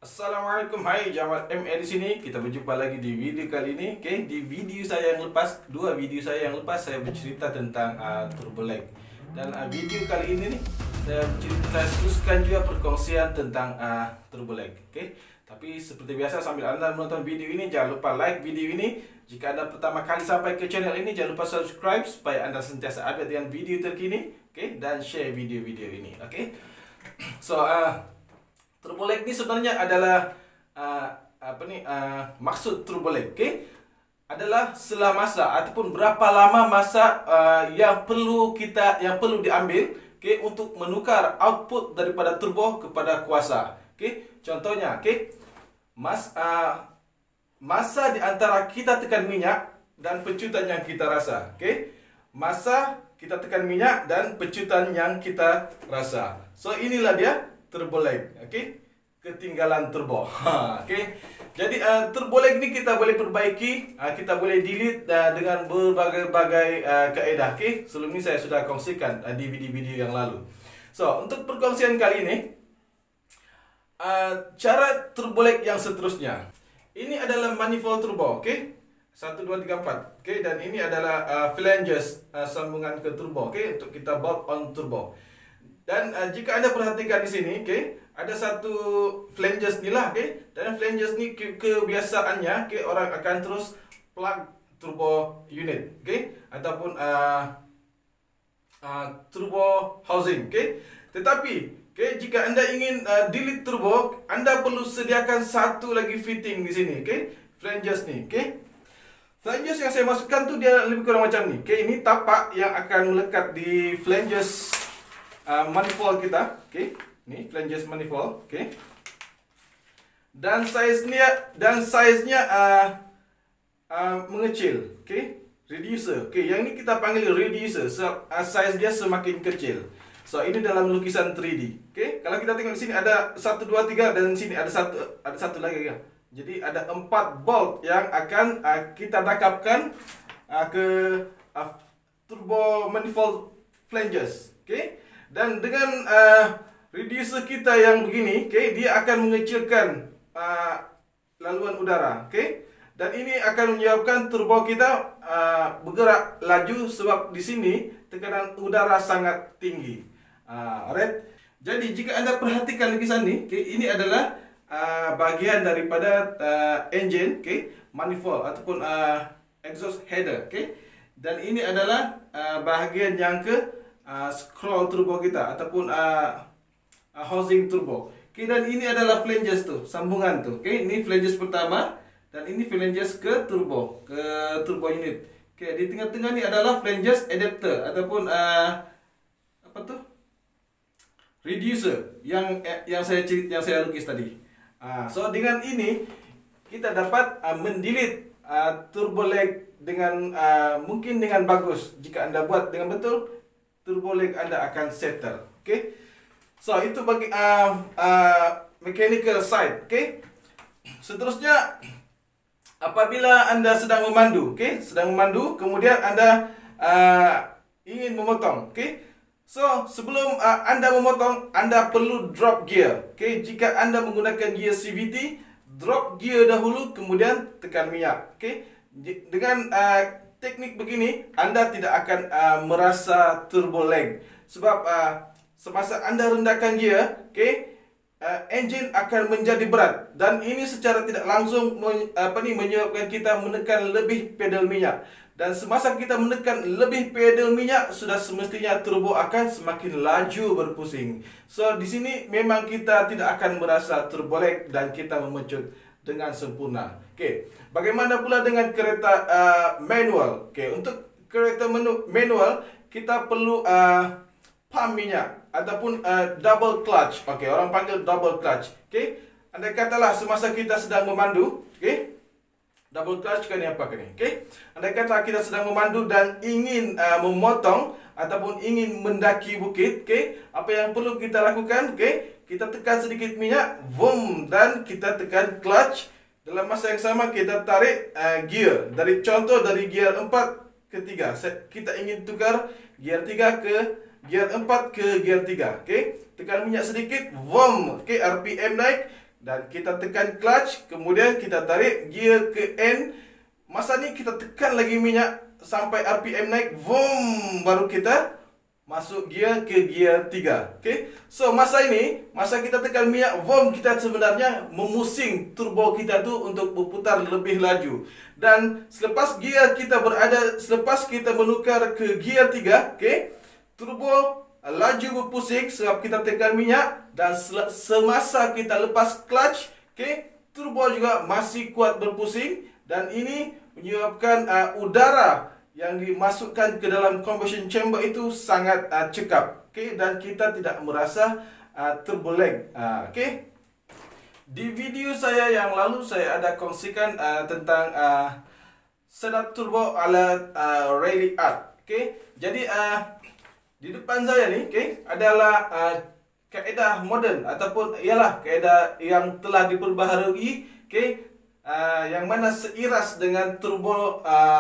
Assalamualaikum, hai Jamal MA di sini. Kita berjumpa lagi di video kali ini. Oke, di video saya yang lepas, dua video saya yang lepas saya bercerita tentang turbo lag. Dan video kali ini nih saya teruskan juga perkongsian tentang turbo lag. Oke. Tapi seperti biasa sambil Anda menonton video ini jangan lupa like video ini. Jika Anda pertama kali sampai ke channel ini jangan lupa subscribe supaya Anda sentiasa update dengan video terkini. Oke, dan share video-video ini. Oke. So turbo lag ini sebenarnya adalah maksud turbo lag, adalah setelah masa ataupun berapa lama masa yang perlu diambil, untuk menukar output daripada turbo kepada kuasa. Contohnya, masa di antara kita tekan minyak dan pecutan yang kita rasa. Masa kita tekan minyak dan pecutan yang kita rasa. So inilah dia turbo lag, ketinggalan turbo. Jadi turbo lag ini kita boleh perbaiki, kita boleh delete dengan berbagai-bagai kaedah. Sebelum ini saya sudah kongsikan di video-video yang lalu. So untuk perkongsian kali ini, cara turbo lag yang seterusnya. Ini adalah manifold turbo, 1, 2, 3, 4. Dan ini adalah flanges sambungan ke turbo, untuk kita bolt on turbo. Dan jika Anda perhatikan di sini, ada satu flanges ni lah, dan flanges ni kebiasaannya, orang akan terus plug turbo unit, ataupun turbo housing, Tetapi, jika Anda ingin delete turbo, Anda perlu sediakan satu lagi fitting di sini, flanges ni, Flanges yang saya masukkan tu dia lebih kurang macam ni, Ini tapak yang akan melekat di flanges manifold kita, ni flanges manifold, dan size-nya mengecil, reducer, yang ini kita panggil reducer, size dia semakin kecil. So ini dalam lukisan 3D, kalau kita tengok di sini ada 1, 2, 3 dan sini ada satu lagi, Jadi ada 4 bolt yang akan kita rakapkan ke turbo manifold flanges, Dan dengan reducer kita yang begini, dia akan mengecilkan laluan udara, Dan ini akan menyebabkan turbo kita bergerak laju sebab di sini tekanan udara sangat tinggi. Alright. Jadi jika Anda perhatikan lukisan ini, ini adalah bagian daripada engine, manifold ataupun exhaust header, Dan ini adalah bahagian yang ke scroll turbo kita ataupun housing turbo. Dan ini adalah flanges tu, sambungan tu. Ini flanges pertama dan ini flanges ke turbo unit. Di tengah-tengah ni adalah flanges adapter ataupun reducer yang saya lukis tadi. So dengan ini kita dapat mendelete turbo lag dengan mungkin dengan bagus. Jika Anda buat dengan betul, turbo lag Anda akan settle. So itu bagi mechanical side. Seterusnya, apabila Anda sedang memandu, kemudian Anda ingin memotong, So sebelum Anda memotong, Anda perlu drop gear. Jika Anda menggunakan gear CVT, drop gear dahulu kemudian tekan minyak. Dengan teknik begini, Anda tidak akan merasa turbo lag. Sebab semasa Anda rendahkan gear, engine akan menjadi berat. Dan ini secara tidak langsung menyebabkan kita menekan lebih pedal minyak. Dan semasa kita menekan lebih pedal minyak, sudah semestinya turbo akan semakin laju berpusing. So di sini memang kita tidak akan merasa turbo lag dan kita memecut dengan sempurna. Bagaimana pula dengan kereta manual? Untuk kereta manual kita perlu pump minyak ataupun double clutch. Orang panggil double clutch. Andai katalah semasa kita sedang memandu, double clutch kan apa kan ni? Andai kata kita sedang memandu dan ingin memotong ataupun ingin mendaki bukit, apa yang perlu kita lakukan? Kita tekan sedikit minyak, boom, dan kita tekan clutch. Dalam masa yang sama kita tarik gear. Dari gear 4 ke 3. Kita ingin tukar gear 3 ke gear 4 ke gear 3. Tekan minyak sedikit, boom, RPM naik. dan kita tekan clutch, kemudian kita tarik gear ke N. Masa ni kita tekan lagi minyak sampai RPM naik, vroom, baru kita masuk gear ke gear 3. Okay? So masa ini, masa kita tekan minyak vroom, kita sebenarnya memusing turbo kita tu untuk berputar lebih laju. Dan selepas gear kita selepas kita menukar ke gear 3, okay, turbo laju berpusing sebab kita tekan minyak, dan semasa kita lepas clutch, okay, turbo juga masih kuat berpusing, dan ini menyebabkan udara yang dimasukkan ke dalam combustion chamber itu sangat cekap, okay, dan kita tidak merasa turbo lag. Okay. Di video saya yang lalu saya ada kongsikan tentang setup turbo ala Rally Art. Okay. Jadi di depan saya ni, okay, adalah kaedah moden ataupun ialah kaedah yang telah diperbaharui, okay, yang mana seiras dengan turbo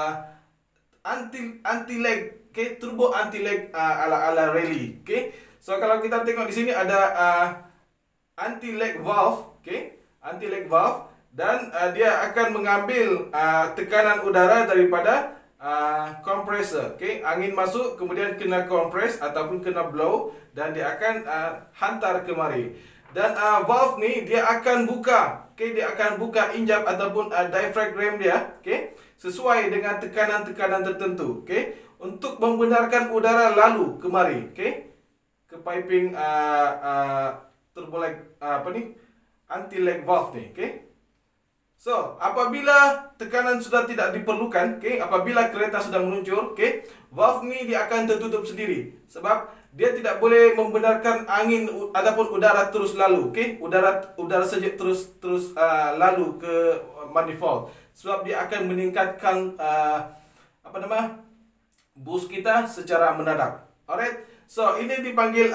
anti lag, okay, turbo anti lag ala rally, okay. So kalau kita tengok di sini ada anti lag valve, okay, anti lag valve, dan dia akan mengambil tekanan udara daripada kompresor, okay. Angin masuk kemudian kena kompres ataupun kena blow, dan dia akan hantar kemari. Dan valve ni dia akan buka, okay, dia akan buka injap ataupun diaphragm dia, okay, sesuai dengan tekanan-tekanan tertentu, okay, untuk membenarkan udara lalu kemari, okay, ke piping turbo lag anti lag valve ni, okay. So apabila tekanan sudah tidak diperlukan, okay, apabila kereta sudah meluncur, okay, valve ni dia akan tertutup sendiri sebab dia tidak boleh membenarkan angin ataupun udara terus lalu, okay, udara sejuk terus lalu ke manifold, sebab dia akan meningkatkan boost kita secara mendadak. Alright, so ini dipanggil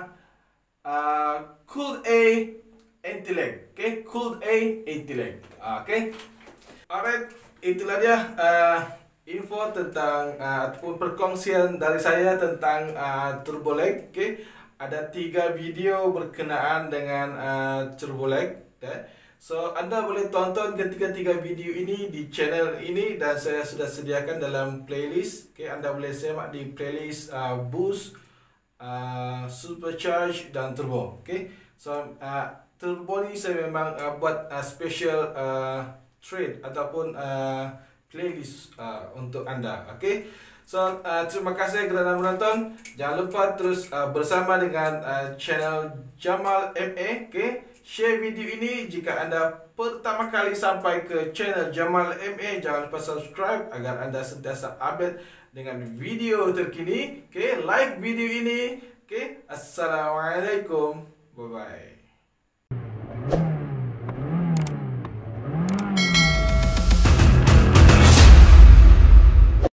cooled A anti-lag, okay, cooled A anti-lag, okay. Alright, itulah dia info tentang ataupun perkongsian dari saya tentang turbo lag, okay. Ada 3 video berkenaan dengan turbo lag, okay. So anda boleh tonton ketiga-tiga video ini di channel ini, dan saya sudah sediakan dalam playlist, okay. Anda boleh semak di playlist boost, supercharge dan turbo, okay. So turbo ni saya memang buat special trade ataupun playlist untuk anda, okay. So terima kasih kerana menonton. Jangan lupa terus bersama dengan channel Jamal MA, okay. Share video ini jika anda pertama kali sampai ke channel Jamal MA. Jangan lupa subscribe agar anda sentiasa update dengan video terkini, okay. Like video ini, okay. Assalamualaikum, bye bye.